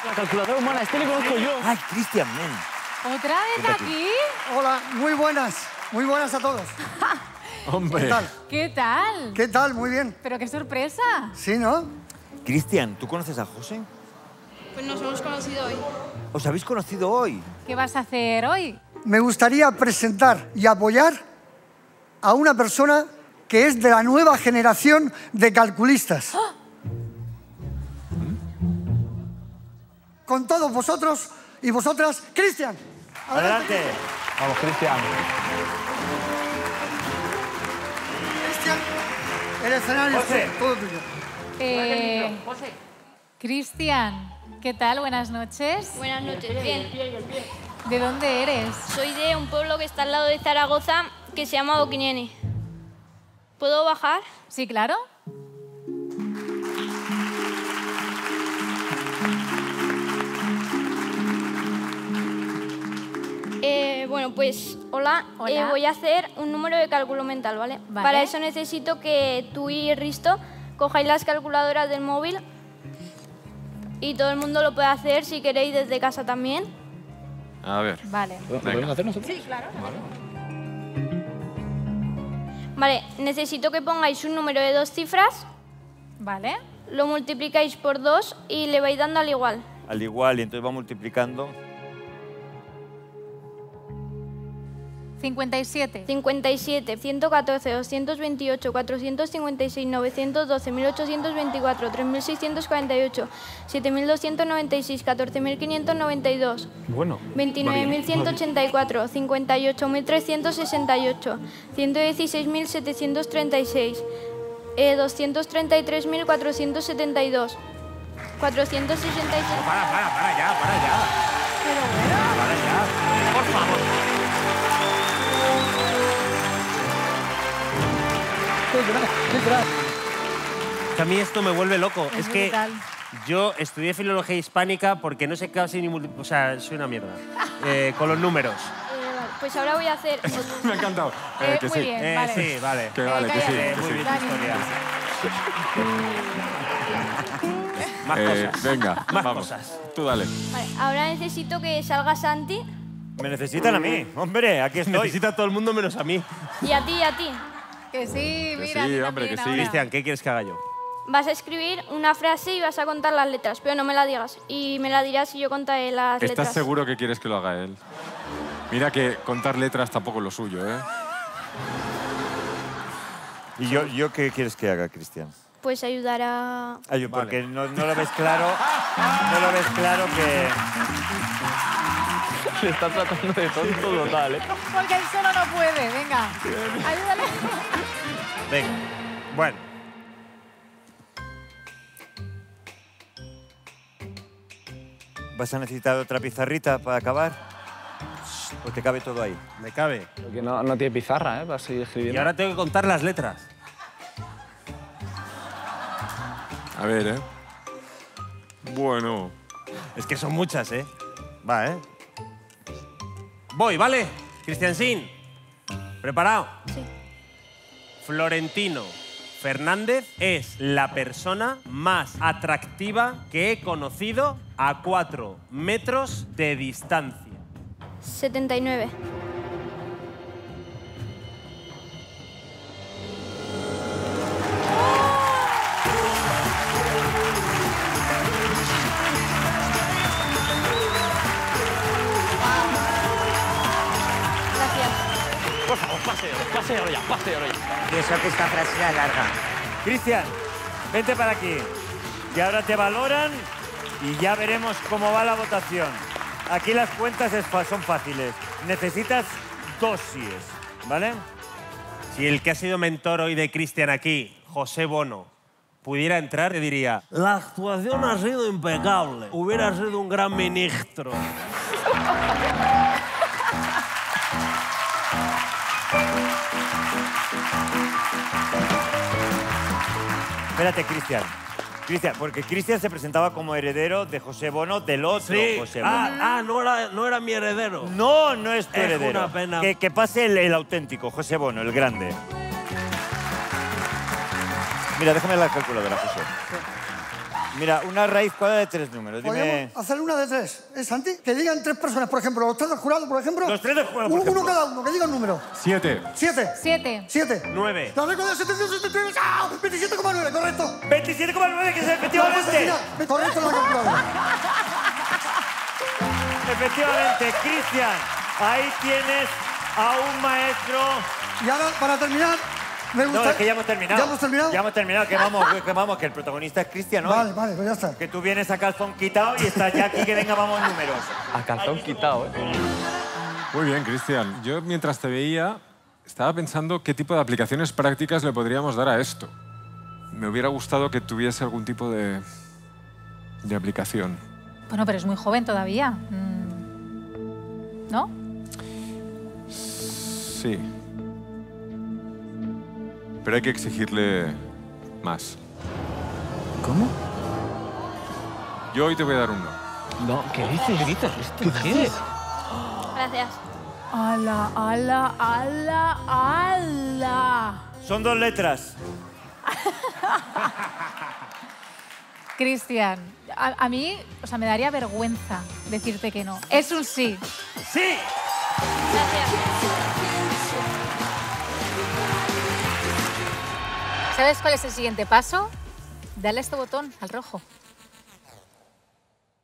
La calculadora humana, este le conozco yo. ¡Ay, Cristian, men! ¿Otra vez aquí? Hola, muy buenas a todos. Hombre. ¿Qué tal? ¿Qué tal? ¿Qué tal? Muy bien. Pero qué sorpresa. Sí, ¿no? Cristian, ¿tú conoces a José? Pues nos hemos conocido hoy. ¿Os habéis conocido hoy? ¿Qué vas a hacer hoy? Me gustaría presentar y apoyar a una persona que es de la nueva generación de calculistas. Con todos vosotros y vosotras, Cristian. Adelante. Vamos, Cristian. Cristian, el escenario es todo tuyo. Cristian, ¿qué tal? Buenas noches. Buenas noches, bien. ¿De dónde eres? Soy de un pueblo que está al lado de Zaragoza que se llama Boquiniene. ¿Puedo bajar? Sí, claro. Bueno, pues hola. Hola. Voy a hacer un número de cálculo mental, ¿vale? Vale. Para eso necesito que tú y Risto cojáis las calculadoras del móvil y todo el mundo lo puede hacer si queréis desde casa también. A ver. Vale. ¿Lo podemos hacer nosotros? Sí, claro. Vale, necesito que pongáis un número de 2 cifras, Vale. lo multiplicáis por 2 y le vais dando al igual. Al igual, y entonces va multiplicando. 57. 57, 114, 228, 456, 912, 1824, 3648, 7296, 14592, Bueno. 29.184, 58.368, 116.736, 233.472, 466... Para ya. Pero bueno. Para ya. Por favor. Que a mí esto me vuelve loco. Es que brutal. yo estudié filología hispánica porque no sé casi ni... O sea, soy una mierda. Con los números. Vale, pues ahora voy a hacer... Me ha encantado. Que muy sí. bien, vale. Sí, vale. Que vale, que sí. cállate. Que Muy sí. bien Dani. tu historia. Más cosas. Venga, Más vamos. cosas. Tú dale. Vale, ahora necesito que salga Santi Me necesitan a mí. Hombre, aquí estoy. Necesita a todo el mundo menos a mí. y a ti y a ti. Que sí, Que mira. sí, a ti hombre, también que sí. ahora. Cristian, ¿qué quieres que haga yo? Vas a escribir una frase y vas a contar las letras, pero no me la digas. Y me la dirás si yo contaré las letras. ¿Estás seguro que quieres que lo haga él? Mira que contar letras tampoco es lo suyo, ¿eh? ¿Y yo qué quieres que haga, Cristian? Pues ayudar a... Ay, porque no lo ves claro. No lo ves claro que... Le está tratando de tonto total, ¿eh? Porque él solo no puede. Venga. Ayúdale. Venga. Bueno. ¿Vas a necesitar otra pizarrita para acabar? ¿O te cabe todo ahí? Me cabe. Porque no tiene pizarra, ¿eh? Para seguir Y escribiendo. ahora tengo que contar las letras. A ver, ¿eh? Bueno. Es que son muchas, ¿eh? Va, ¿eh? Voy, ¿vale? Cristian Sin. ¿Preparado? Sí. Florentino Fernández es la persona más atractiva que he conocido a 4 metros de distancia. 79. Gracias. Por favor, pase ahora ya. Y eso que esta frase era larga. Cristian, vente para aquí. Y ahora te valoran y ya veremos cómo va la votación. Aquí las cuentas son fáciles. Necesitas 2 síes, ¿vale? Si el que ha sido mentor hoy de Cristian aquí, José Bono, pudiera entrar, le diría: la actuación ha sido impecable. Hubiera sido un gran ministro. Espérate, Cristian. Cristian, porque Cristian se presentaba como heredero de José Bono, del otro Sí. José Bono. No era mi heredero. No, no es tu Es heredero. una pena. Que pase el auténtico, José Bono, el grande. Mira, déjame la calculadora, José. Mira, una raíz cuadrada de 3 números. Dime... Podríamos hacer una de 3. ¿Es Santi? Que digan 3 personas, por ejemplo. Los 3 del jurado, por ejemplo. Los 3 del jurado, por Uno ejemplo. cada uno, que diga un número. 7. 7. 7. 7. 9. La regla de 773. ¡Ah! 27,9, correcto. 27,9, que es La efectivamente. respuesta correcto, la calculadora. Efectivamente, Cristian, ahí tienes a un maestro. Y ahora, para terminar, me gusta... No, es que ya hemos terminado. ¿Ya hemos terminado? Ya hemos terminado, que vamos, que el protagonista es Cristian, ¿no? Vale, pues ya está. Que tú vienes a calzón quitado y estás ya aquí, que venga, vamos números. A calzón quitado, ¿eh? Muy bien, Cristian. Yo, mientras te veía, estaba pensando qué tipo de aplicaciones prácticas le podríamos dar a esto. Me hubiera gustado que tuviese algún tipo de aplicación. Bueno, pero es muy joven todavía. ¿No? Sí. Pero hay que exigirle más. ¿Cómo? Yo hoy te voy a dar un no. No, ¿qué dices? ¿Qué dices? Gracias. ¡Hala, hala, hala, hala! Son 2 letras. Cristian, a mí, o sea, me daría vergüenza decirte que no. Es un sí. ¡Sí! Gracias. ¿Sabes cuál es el siguiente paso? Dale a este botón, al rojo.